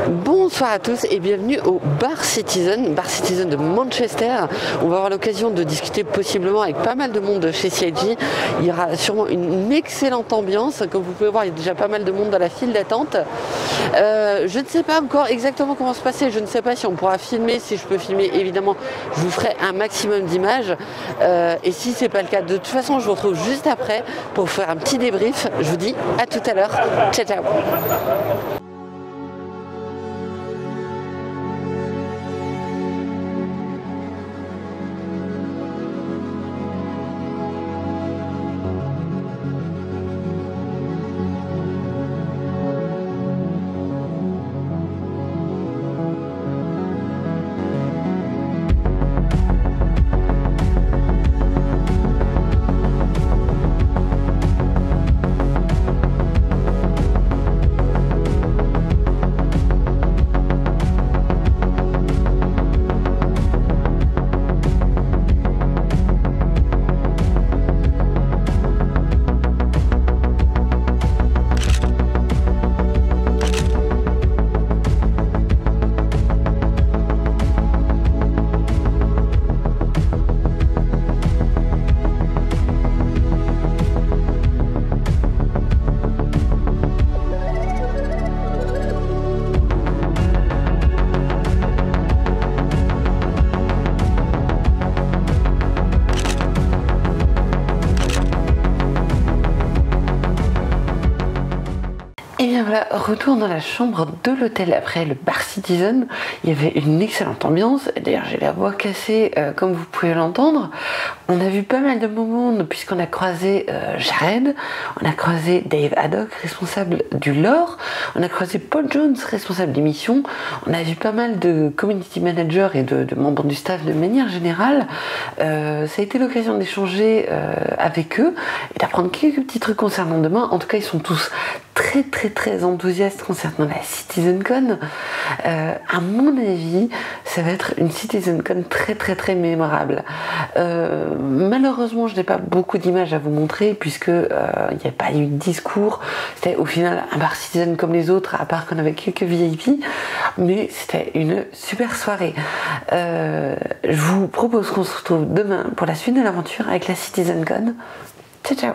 Bonsoir à tous et bienvenue au Bar Citizen de Manchester. On va avoir l'occasion de discuter possiblement avec pas mal de monde de chez CIG. Il y aura sûrement une excellente ambiance. Comme vous pouvez voir, il y a déjà pas mal de monde dans la file d'attente. Je ne sais pas encore exactement comment se passer. Je ne sais pas si on pourra filmer. Si je peux filmer, évidemment, je vous ferai un maximum d'images. Et si c'est pas le cas, de toute façon, je vous retrouve juste après pour vous faire un petit débrief. Je vous dis à tout à l'heure. Ciao, ciao. Et bien voilà, retour dans la chambre de l'hôtel après le Bar Citizen. Il y avait une excellente ambiance. D'ailleurs, j'ai la voix cassée, comme vous pouvez l'entendre. On a vu pas mal de moments, puisqu'on a croisé Jared, on a croisé Dave Haddock, responsable du lore, on a croisé Paul Jones, responsable des missions. On a vu pas mal de community managers et de membres du staff de manière générale. Ça a été l'occasion d'échanger avec eux et d'apprendre quelques petits trucs concernant demain. En tout cas, ils sont tous très enthousiaste concernant la CitizenCon. À mon avis, ça va être une CitizenCon très mémorable. Malheureusement, je n'ai pas beaucoup d'images à vous montrer puisque il n'y a pas eu de discours. C'était au final un Bar Citizen comme les autres, à part qu'on avait quelques VIP, mais c'était une super soirée. Je vous propose qu'on se retrouve demain pour la suite de l'aventure avec la CitizenCon. Ciao ciao.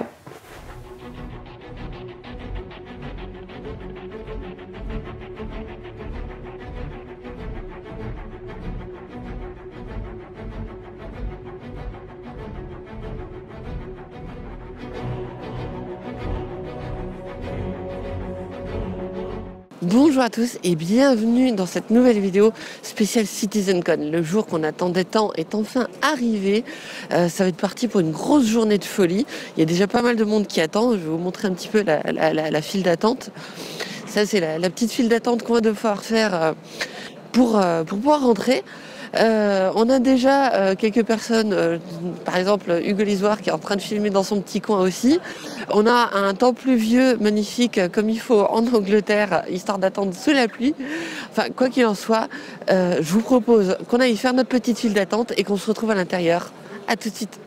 Bonjour à tous et bienvenue dans cette nouvelle vidéo spéciale CitizenCon. Le jour qu'on attendait tant est enfin arrivé. Ça va être parti pour une grosse journée de folie. Il y a déjà pas mal de monde qui attend. Je vais vous montrer un petit peu la file d'attente. Ça, c'est la petite file d'attente qu'on va devoir faire pour pouvoir rentrer. On a déjà quelques personnes, par exemple Hugo Lisoire qui est en train de filmer dans son petit coin aussi. On a un temps pluvieux magnifique comme il faut en Angleterre, histoire d'attendre sous la pluie. Enfin, quoi qu'il en soit, je vous propose qu'on aille faire notre petite file d'attente et qu'on se retrouve à l'intérieur. A tout de suite.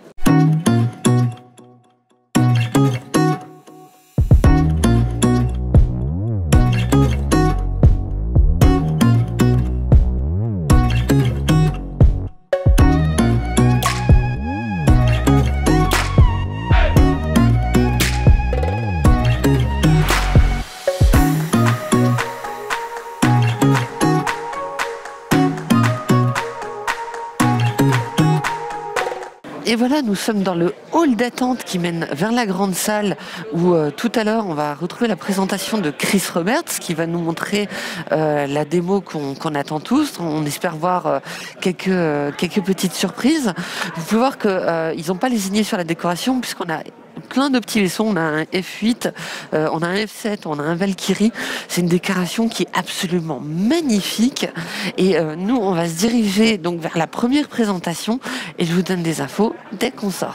Et voilà, nous sommes dans le hall d'attente qui mène vers la grande salle où tout à l'heure on va retrouver la présentation de Chris Roberts qui va nous montrer la démo qu'on attend tous. On espère voir quelques petites surprises. Vous pouvez voir qu'ils n'ont pas lésiné sur la décoration puisqu'on a plein de petits vaisseaux. On a un F8, on a un F7, on a un Valkyrie. C'est une décoration qui est absolument magnifique. Et nous, on va se diriger donc vers la première présentation et je vous donne des infos dès qu'on sort.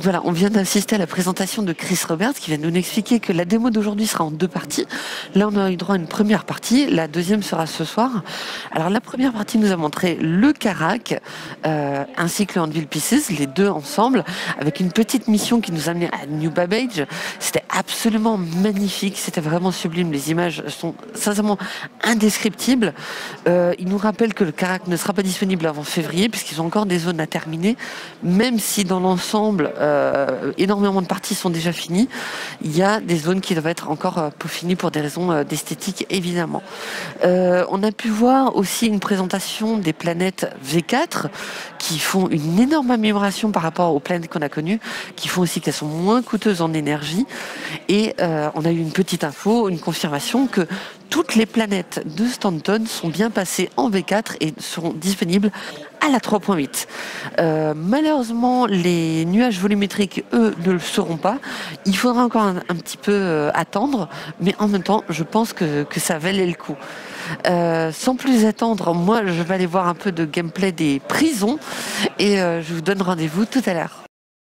voilà, on vient d'assister à la présentation de Chris Roberts qui vient nous expliquer que la démo d'aujourd'hui sera en 2 parties. Là, on a eu droit à une première partie, la deuxième sera ce soir. Alors, la première partie nous a montré le Karak ainsi que le Anvil Pieces, les deux ensemble, avec une petite mission qui nous a amené à New Babbage. C'était absolument magnifique, c'était vraiment sublime. Les images sont sincèrement indescriptibles. Il nous rappelle que le Karak ne sera pas disponible avant février, puisqu'ils ont encore des zones à terminer, même si dans l'ensemble, énormément de parties sont déjà finies. Il y a des zones qui doivent être encore peaufinées pour des raisons d'esthétique, évidemment. On a pu voir aussi une présentation des planètes V4 qui font une énorme amélioration par rapport aux planètes qu'on a connues, qui font aussi qu'elles sont moins coûteuses en énergie. Et on a eu une petite info, une confirmation que toutes les planètes de Stanton sont bien passées en V4 et seront disponibles à la 3.8. Malheureusement, les nuages volumétriques, eux, ne le seront pas. Il faudra encore un petit peu attendre, mais en même temps, je pense que ça valait le coup. Sans plus attendre, moi, je vais aller voir un peu de gameplay des prisons et je vous donne rendez-vous tout à l'heure.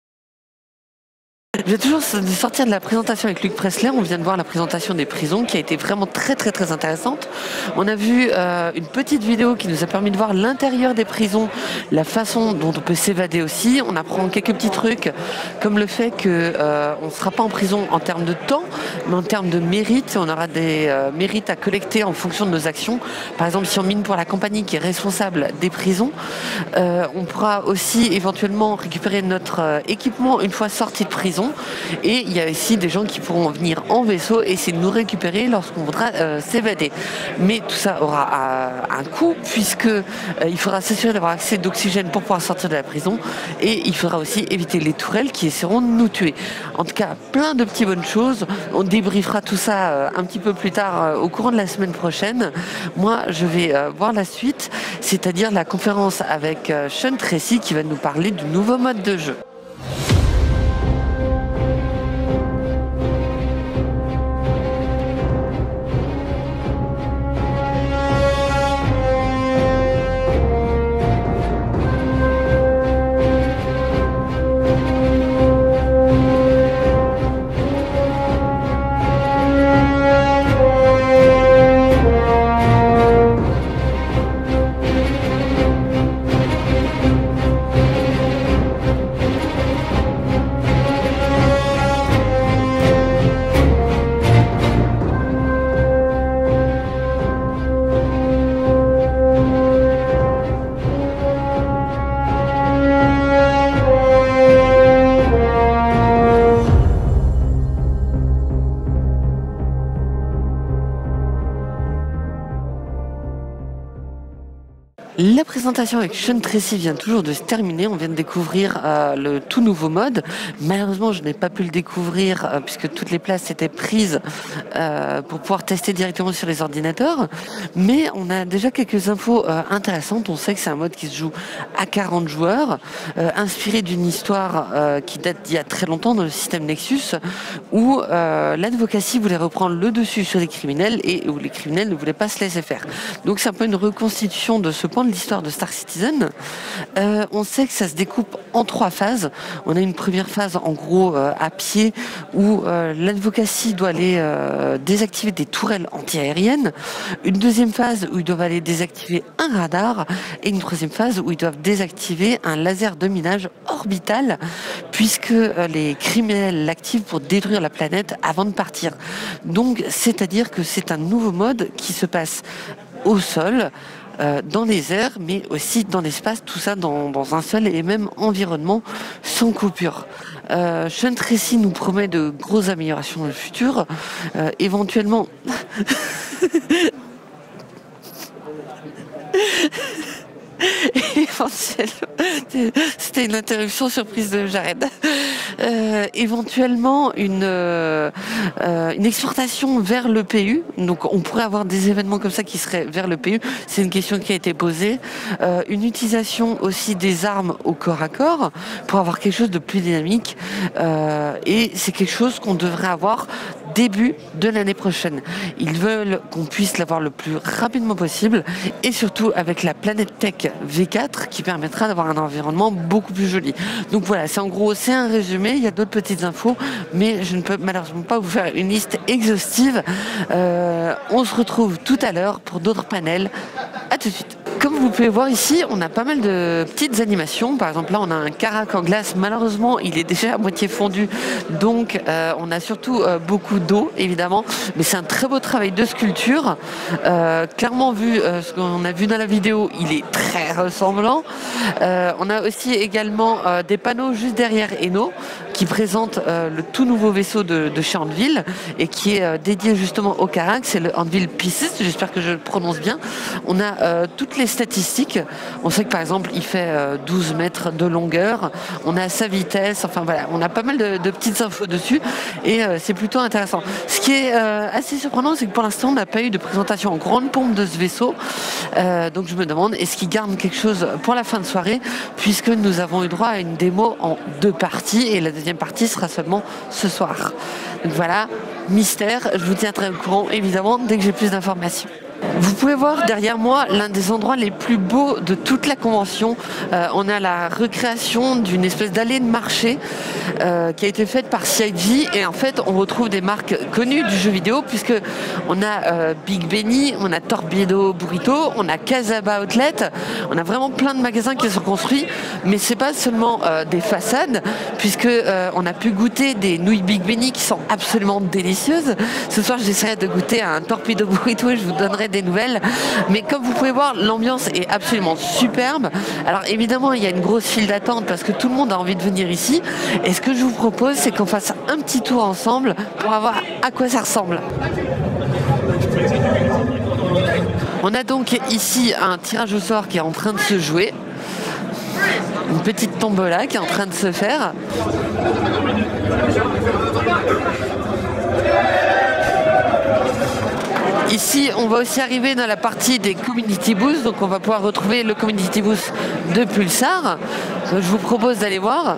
Je vais toujours sortir de la présentation avec Luc Presley. On vient de voir la présentation des prisons qui a été vraiment très intéressante. On a vu une petite vidéo qui nous a permis de voir l'intérieur des prisons, la façon dont on peut s'évader aussi. On apprend quelques petits trucs comme le fait que on ne sera pas en prison en termes de temps, mais en termes de mérite. On aura des mérites à collecter en fonction de nos actions. Par exemple, si on mine pour la compagnie qui est responsable des prisons, on pourra aussi éventuellement récupérer notre équipement une fois sorti de prison. Et il y a aussi des gens qui pourront venir en vaisseau et essayer de nous récupérer lorsqu'on voudra s'évader. Mais tout ça aura un coût, puisque il faudra s'assurer d'avoir accès d'oxygène pour pouvoir sortir de la prison, et il faudra aussi éviter les tourelles qui essaieront de nous tuer. En tout cas, plein de petites bonnes choses. On débriefera tout ça un petit peu plus tard au courant de la semaine prochaine. Moi, je vais voir la suite, c'est-à-dire la conférence avec Sean Tracy qui va nous parler du nouveau mode de jeu. La présentation avec Sean Tracy vient toujours de se terminer. On vient de découvrir le tout nouveau mode. Malheureusement, je n'ai pas pu le découvrir puisque toutes les places étaient prises pour pouvoir tester directement sur les ordinateurs. Mais on a déjà quelques infos intéressantes. On sait que c'est un mode qui se joue à 40 joueurs, inspiré d'une histoire qui date d'il y a très longtemps dans le système Nexus, où l'advocacy voulait reprendre le dessus sur les criminels et où les criminels ne voulaient pas se laisser faire. Donc c'est un peu une reconstitution de ce point de l'histoire de Star Citizen. On sait que ça se découpe en 3 phases. On a une première phase en gros à pied où l'advocacy doit aller désactiver des tourelles antiaériennes, une deuxième phase où ils doivent aller désactiver un radar et une troisième phase où ils doivent désactiver un laser de minage orbital puisque les criminels l'activent pour détruire la planète avant de partir. Donc c'est-à-dire que c'est un nouveau mode qui se passe au sol, dans les airs, mais aussi dans l'espace, tout ça dans un seul et même environnement, sans coupure. Sean Tracy nous promet de grosses améliorations dans le futur, éventuellement... C'était une interruption surprise de Jared. Éventuellement une exportation vers le PU. Donc on pourrait avoir des événements comme ça qui seraient vers le PU. C'est une question qui a été posée. Une utilisation aussi des armes au corps à corps pour avoir quelque chose de plus dynamique. Et c'est quelque chose qu'on devrait avoir début de l'année prochaine. Ils veulent qu'on puisse l'avoir le plus rapidement possible et surtout avec la Planète Tech V4 qui permettra d'avoir un environnement beaucoup plus joli. Donc voilà, c'est en gros, c'est un résumé, il y a d'autres petites infos, mais je ne peux malheureusement pas vous faire une liste exhaustive. On se retrouve tout à l'heure pour d'autres panels. À tout de suite. Comme vous pouvez voir ici, on a pas mal de petites animations. Par exemple, là, on a un Karak en glace. Malheureusement, il est déjà à moitié fondu. Donc, on a surtout beaucoup d'eau, évidemment. Mais c'est un très beau travail de sculpture. Clairement, vu ce qu'on a vu dans la vidéo, il est très ressemblant. On a aussi également des panneaux juste derrière Eno qui présentent le tout nouveau vaisseau de chez Anvil et qui est dédié justement au Karak. C'est le Anvil Pieces. J'espère que je le prononce bien. On a toutes les statistiques. On sait que par exemple il fait 12 mètres de longueur, on a sa vitesse, enfin voilà, on a pas mal de petites infos dessus et c'est plutôt intéressant. Ce qui est assez surprenant, c'est que pour l'instant on n'a pas eu de présentation en grande pompe de ce vaisseau, donc je me demande est-ce qu'ils gardent quelque chose pour la fin de soirée, puisque nous avons eu droit à une démo en 2 parties et la deuxième partie sera seulement ce soir. Donc voilà, mystère, je vous tiendrai au courant évidemment dès que j'ai plus d'informations. Vous pouvez voir derrière moi l'un des endroits les plus beaux de toute la convention. On a la recréation d'une espèce d'allée de marché qui a été faite par CIG et en fait on retrouve des marques connues du jeu vidéo puisque on a Big Benny, on a Torpedo Burrito, on a Casaba Outlet, on a vraiment plein de magasins qui sont construits, mais c'est pas seulement des façades puisque on a pu goûter des nouilles Big Benny qui sont absolument délicieuses. Ce soir j'essaierai de goûter un Torpedo Burrito et je vous donnerai des nouvelles, mais comme vous pouvez voir l'ambiance est absolument superbe. Alors évidemment il y a une grosse file d'attente parce que tout le monde a envie de venir ici et ce que je vous propose c'est qu'on fasse un petit tour ensemble pour voir à quoi ça ressemble. On a donc ici un tirage au sort qui est en train de se jouer, une petite tombola qui est en train de se faire. Ici, on va aussi arriver dans la partie des Community Booths, donc on va pouvoir retrouver le Community Booth de Pulsar. Donc, je vous propose d'aller voir.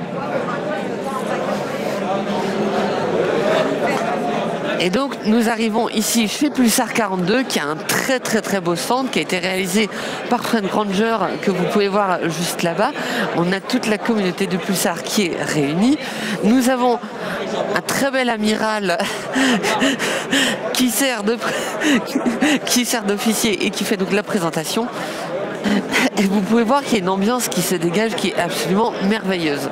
Et donc nous arrivons ici chez Pulsar 42 qui a un très beau stand qui a été réalisé par Fred Granger que vous pouvez voir juste là-bas. On a toute la communauté de Pulsar qui est réunie. Nous avons un très bel amiral qui sert d'officier et qui fait donc la présentation. Et vous pouvez voir qu'il y a une ambiance qui se dégage qui est absolument merveilleuse.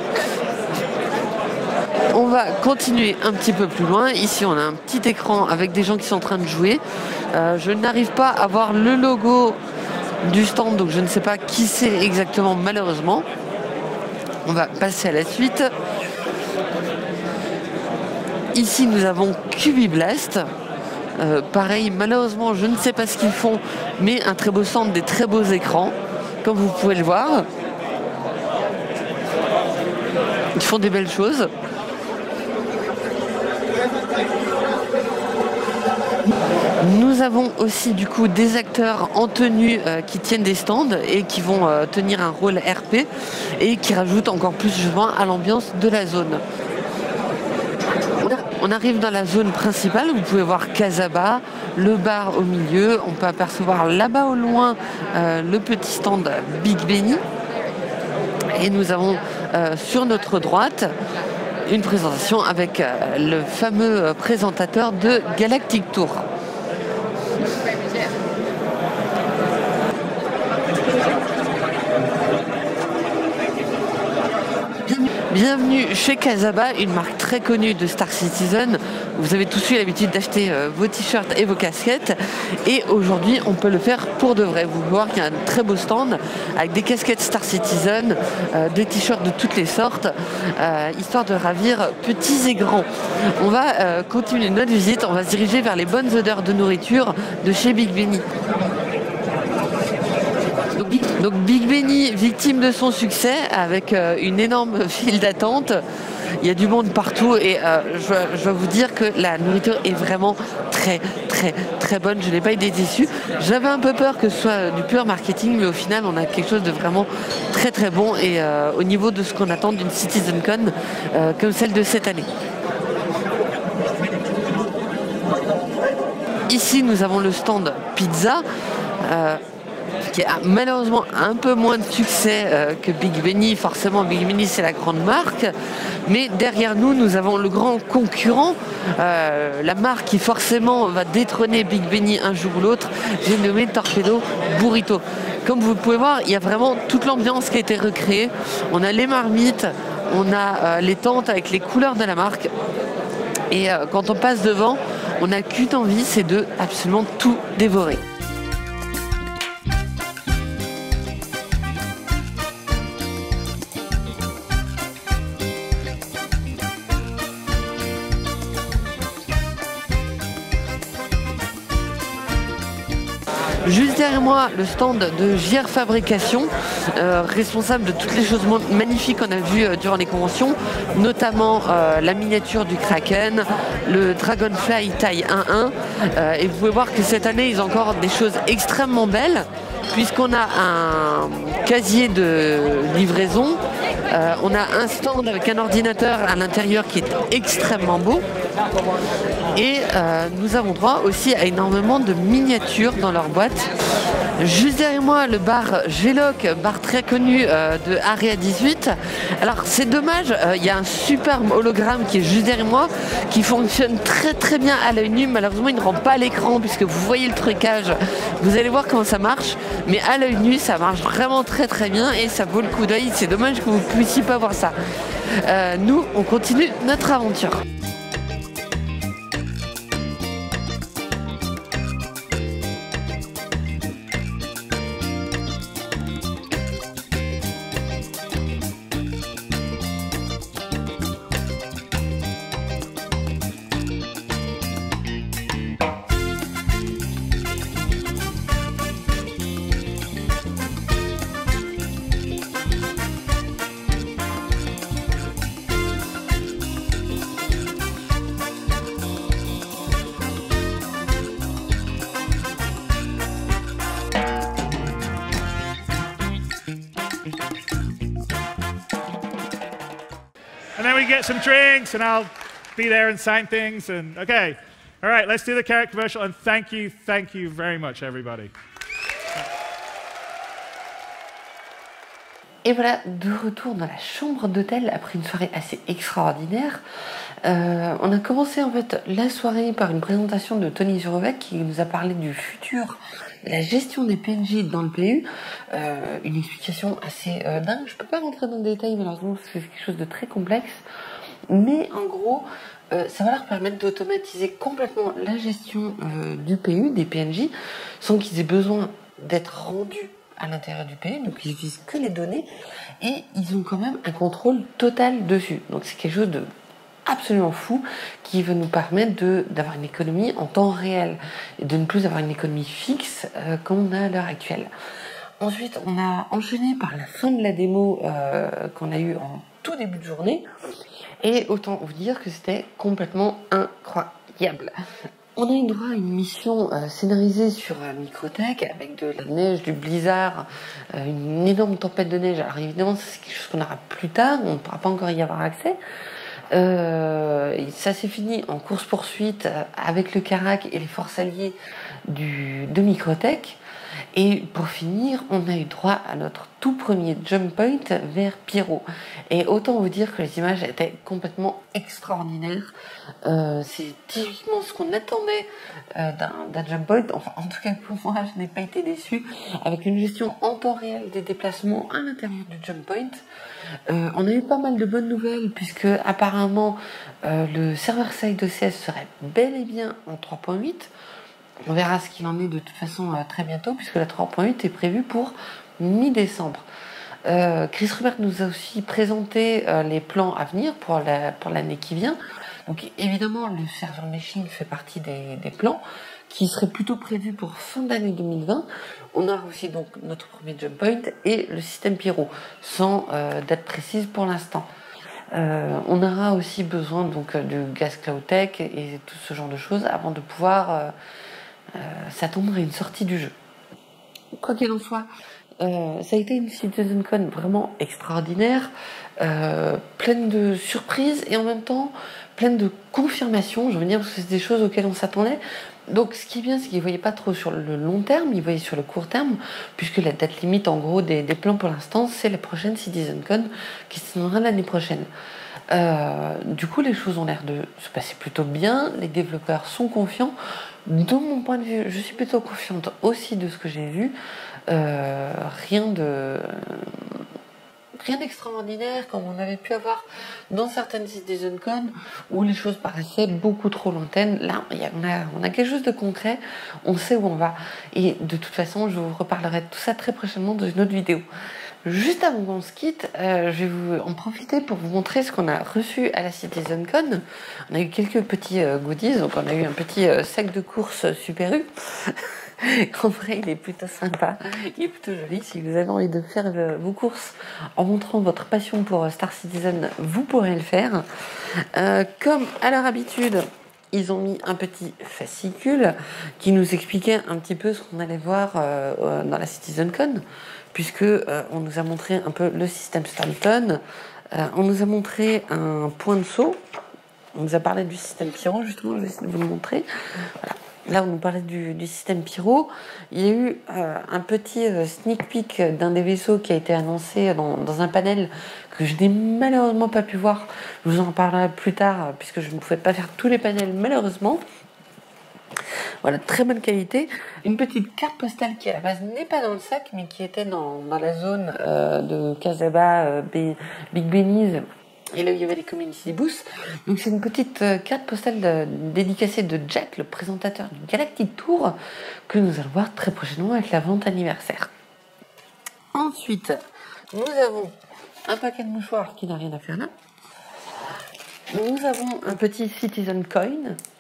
On va continuer un petit peu plus loin. Ici, on a un petit écran avec des gens qui sont en train de jouer. Je n'arrive pas à voir le logo du stand, donc je ne sais pas qui c'est exactement, malheureusement. On va passer à la suite. Ici, nous avons Cubiblast. Pareil, malheureusement, je ne sais pas ce qu'ils font, mais un très beau stand, des très beaux écrans, comme vous pouvez le voir. Ils font des belles choses. Nous avons aussi du coup des acteurs en tenue qui tiennent des stands et qui vont tenir un rôle RP et qui rajoutent encore plus justement à l'ambiance de la zone. On arrive dans la zone principale, vous pouvez voir Casaba, le bar au milieu, on peut apercevoir là-bas au loin le petit stand Big Benny et nous avons sur notre droite une présentation avec le fameux présentateur de Galactic Tour. Bienvenue chez Casaba, une marque très connue de Star Citizen. Vous avez tous eu l'habitude d'acheter vos t-shirts et vos casquettes. Et aujourd'hui, on peut le faire pour de vrai. Vous pouvez voir qu'il y a un très beau stand avec des casquettes Star Citizen, des t-shirts de toutes les sortes, histoire de ravir petits et grands. On va continuer notre visite. On va se diriger vers les bonnes odeurs de nourriture de chez Big Benny. Donc Big Benny, victime de son succès, avec une énorme file d'attente. Il y a du monde partout et je dois vous dire que la nourriture est vraiment très bonne. Je n'ai pas été déçue. J'avais un peu peur que ce soit du pur marketing, mais au final on a quelque chose de vraiment très bon et au niveau de ce qu'on attend d'une CitizenCon comme celle de cette année. Ici, nous avons le stand pizza, qui a malheureusement un peu moins de succès que Big Benny. Forcément, Big Benny, c'est la grande marque. Mais derrière nous, nous avons le grand concurrent, la marque qui forcément va détrôner Big Benny un jour ou l'autre. J'ai nommé Torpedo Burrito. Comme vous pouvez voir, il y a vraiment toute l'ambiance qui a été recréée. On a les marmites, on a les tentes avec les couleurs de la marque. Et quand on passe devant, on n'a qu'une envie, c'est de absolument tout dévorer. Juste derrière moi, le stand de JR Fabrication, responsable de toutes les choses magnifiques qu'on a vues durant les conventions, notamment la miniature du Kraken, le Dragonfly taille 1-1. Et vous pouvez voir que cette année, ils ont encore des choses extrêmement belles, puisqu'on a un casier de livraison, on a un stand avec un ordinateur à l'intérieur qui est extrêmement beau. Et nous avons droit aussi à énormément de miniatures dans leur boîte. Juste derrière moi, le bar Geloc, bar très connu de Area 18. Alors c'est dommage, il y a un superbe hologramme qui est juste derrière moi, qui fonctionne très très bien à l'œil nu. Malheureusement, il ne rend pas à l'écran puisque vous voyez le trucage. Vous allez voir comment ça marche, mais à l'œil nu, ça marche vraiment très très bien et ça vaut le coup d'œil. C'est dommage que vous ne puissiez pas voir ça. Nous, on continue notre aventure. And then we get some drinks, and I'll be there and sign things. And okay, all right, let's do the carrot commercial. And thank you very much, everybody. Et voilà, de retour dans la chambre d'hôtel après une soirée assez extraordinaire. On a commencé en fait la soirée par une présentation de Tony Zurovec qui nous a parlé du futur de la gestion des PNJ dans le PU. Une explication assez dingue. Je peux pas rentrer dans le détail, malheureusement, c'est quelque chose de très complexe. Mais en gros, ça va leur permettre d'automatiser complètement la gestion du PU, des PNJ, sans qu'ils aient besoin d'être rendus à l'intérieur du PU, donc ils utilisent que les données et ils ont quand même un contrôle total dessus. Donc c'est quelque chose de absolument fou qui va nous permettre d'avoir une économie en temps réel et de ne plus avoir une économie fixe comme on a à l'heure actuelle. Ensuite, on a enchaîné par la fin de la démo qu'on a eue en tout début de journée et autant vous dire que c'était complètement incroyable. On a eu droit à une mission scénarisée sur Microtech avec de la neige, du blizzard, une énorme tempête de neige. Alors évidemment, c'est quelque chose qu'on aura plus tard, on ne pourra pas encore y avoir accès. Ça s'est fini en course-poursuite avec le Carac et les forces alliées de Microtech. Et pour finir, on a eu droit à notre tout premier jump point vers Pierrot. Et autant vous dire que les images étaient complètement extraordinaires. C'est typiquement ce qu'on attendait d'un jump point. Enfin, en tout cas pour moi, je n'ai pas été déçue. Avec une gestion en temps réel des déplacements à l'intérieur du jump point. On a eu pas mal de bonnes nouvelles puisque apparemment le server-side OCS serait bel et bien en 3.8. On verra ce qu'il en est de toute façon très bientôt, puisque la 3.8 est prévue pour mi-décembre. Chris Rubert nous a aussi présenté les plans à venir pour l'année qui vient. Donc évidemment, le server meshing fait partie des plans qui seraient plutôt prévus pour fin d'année 2020. On aura aussi donc notre premier jump point et le système Pyro, sans date précise pour l'instant. On aura aussi besoin donc du Gas Cloud Tech et tout ce genre de choses avant de pouvoir s'attendre à une sortie du jeu. Quoi qu'il en soit, Ça a été une CitizenCon vraiment extraordinaire, pleine de surprises et en même temps pleine de confirmations, je veux dire, parce que c'est des choses auxquelles on s'attendait. Donc ce qui est bien, c'est qu'ils ne voyaient pas trop sur le long terme, ils voyaient sur le court terme, puisque la date limite en gros des plans pour l'instant, c'est la prochaine CitizenCon qui se tiendra l'année prochaine. Du coup, les choses ont l'air de se passer plutôt bien, les développeurs sont confiants. De mon point de vue, je suis plutôt confiante aussi de ce que j'ai vu. Rien d'extraordinaire comme on avait pu avoir dans certaines CitizenCon où les choses paraissaient beaucoup trop lointaines. Là, on a quelque chose de concret, on sait où on va. Et de toute façon, je vous reparlerai de tout ça très prochainement dans une autre vidéo. Juste avant qu'on se quitte, je vais en profiter pour vous montrer ce qu'on a reçu à la CitizenCon. On a eu quelques petits goodies, donc on a eu un petit sac de course Super U. En vrai, il est plutôt sympa, il est plutôt joli. Si vous avez envie de faire vos courses en montrant votre passion pour Star Citizen, vous pourrez le faire. Comme à leur habitude, ils ont mis un petit fascicule qui nous expliquait un petit peu ce qu'on allait voir dans la CitizenCon, puisque on nous a montré un peu le système Stanton, on nous a montré un point de saut, on nous a parlé du système Pyro, justement, je vais essayer de vous le montrer. Voilà. Là, on nous parlait du système Pyro. Il y a eu un petit sneak peek d'un des vaisseaux qui a été annoncé dans un panel que je n'ai malheureusement pas pu voir. Je vous en parlerai plus tard, puisque je ne pouvais pas faire tous les panels, malheureusement. Voilà, très bonne qualité. Une petite carte postale qui, à la base, n'est pas dans le sac, mais qui était dans la zone de Casaba, Big Benize. Et là, il y avait les community booths. Donc, c'est une petite carte postale dédicacée de Jack, le présentateur du Galactic Tour, que nous allons voir très prochainement avec la vente anniversaire. Ensuite, nous avons un paquet de mouchoirs qui n'a rien à faire là. Nous avons un petit Citizen Coin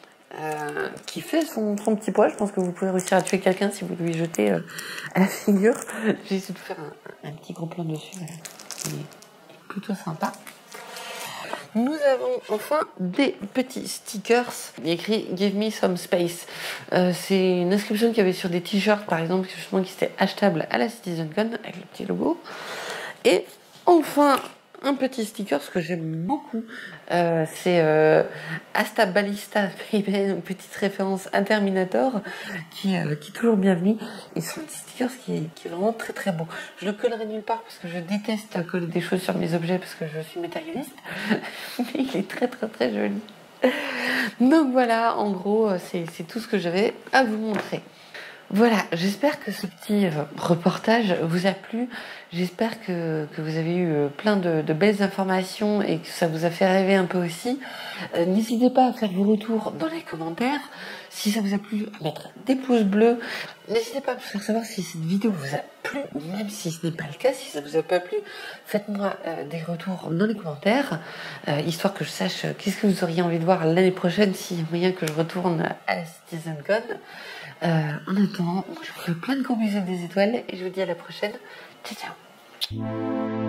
qui fait son petit poids. Je pense que vous pouvez réussir à tuer quelqu'un si vous lui jetez à la figure. J'ai essayé de faire un petit gros plan dessus. Il est plutôt sympa. Nous avons enfin des petits stickers écrit Give me some space. C'est une inscription qu'il y avait sur des t-shirts par exemple, justement, qui étaient achetables à la CitizenCon avec le petit logo. Et enfin un petit sticker, ce que j'aime beaucoup, c'est Asta Ballista, une petite référence à Terminator qui est toujours bienvenue. Et c'est un petit sticker qui est vraiment très très beau. Je le collerai nulle part parce que je déteste coller des choses sur mes objets parce que je suis matérialiste, mais il est très très très joli. Donc voilà, en gros, c'est tout ce que j'avais à vous montrer. Voilà, j'espère que ce petit reportage vous a plu. J'espère que vous avez eu plein de belles informations et que ça vous a fait rêver un peu aussi. N'hésitez pas à faire vos retours dans les commentaires. Si ça vous a plu, à mettre des pouces bleus. N'hésitez pas à me faire savoir si cette vidéo vous a plu, ou même si ce n'est pas le cas, si ça vous a pas plu, faites-moi des retours dans les commentaires, histoire que je sache qu'est-ce que vous auriez envie de voir l'année prochaine, s'il y a moyen que je retourne à la CitizenCon. En attendant, je vous fais plein de gros bisous des étoiles et je vous dis à la prochaine. Ciao, ciao.